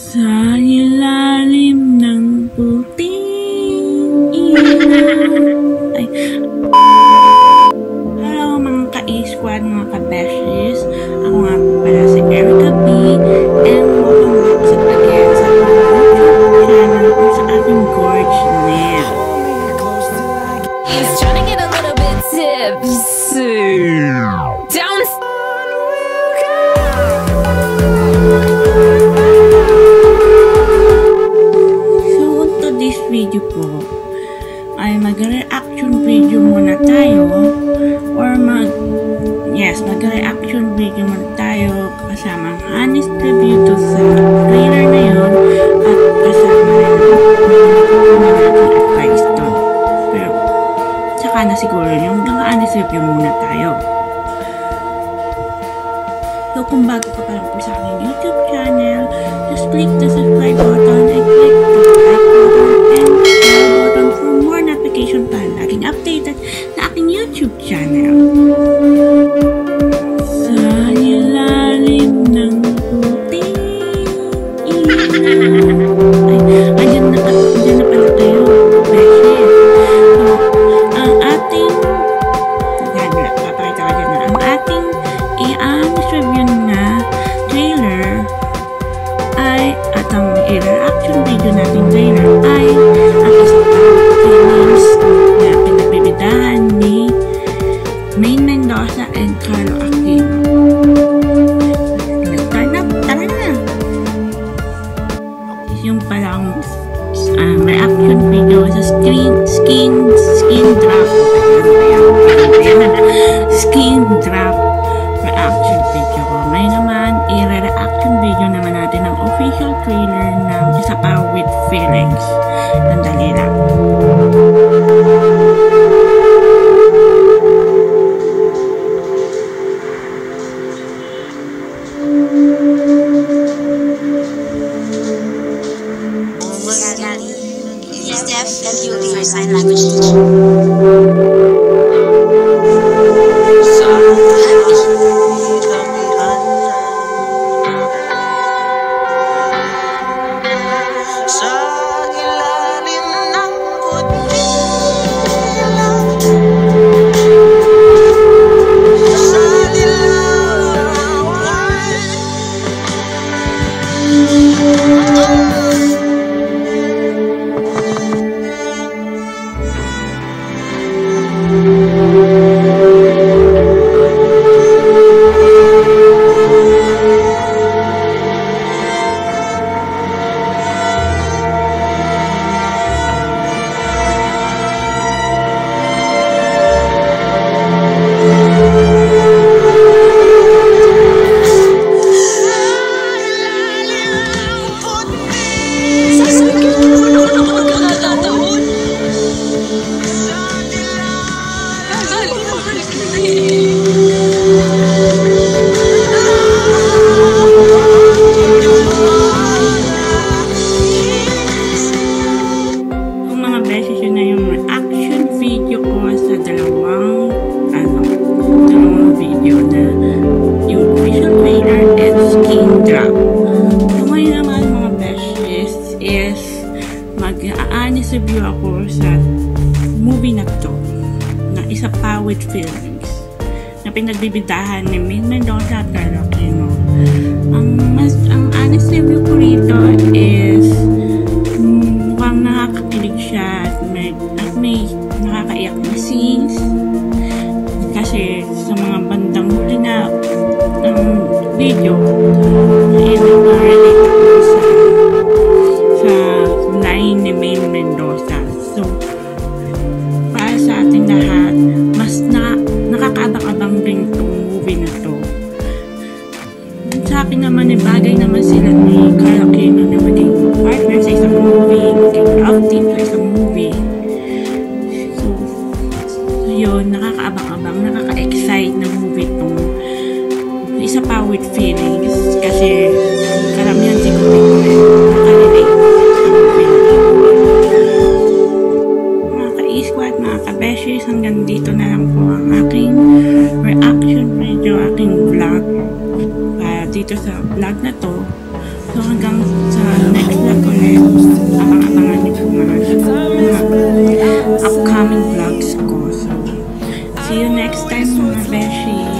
Sa ilalim ng puting ilaw. Hello mga ka-A-Squad, mga ka-Beshies. Ako nga pala si Erika B. And welcome back sa again sa YouTube channel or sa ating gorge nail. He's trying to get a little bit tipsy. Down. Video po ay mag-reaction video muna tayo or mag-reaction video muna tayo kasamang honest review to sa trailer na yun at kasama natin advice to. Pero saka na siguro yung honest review muna tayo. So kung bago ka pa lang po sa aking YouTube channel, just click the subscribe button and click the like button and bell button for more notification para laging updated sa aking YouTube channel. Sa ilalim ng puting ilaw. Andyan na pala tayo, Beshies. So, ang ating papakita ko dyan na ang ating i-honest review na trailer ay at ang i-reaction video natin trailer ay ang isang films na pinagbibidahan ni Maine Mendoza and Carlo Aquino. Nag-start na, tara na! Yung palang reaction video sa skin drop reaction video ko. May naman i-reaction video naman natin ang official trailer ng isa pa with feelings. Nandali lang. He's deaf and he will be your sign language teacher. Mag-honest review ako sa movie na to na isa pa with feelings na pinagbibidahan ni Maine Mendoza at Carlo Aquino. Ang honest review ko rito is mukhang nakakakilig siya at may nakakaiyak na scenes kasi sa mga bandang huli na ng video relate ako sa line ni Maine Mendoza. So, para sa ating lahat, mas nakakabang-abang rin itong movie na to. Sa akin naman, bagay naman upcoming vlogs ko. So, see you next time mga Beshies.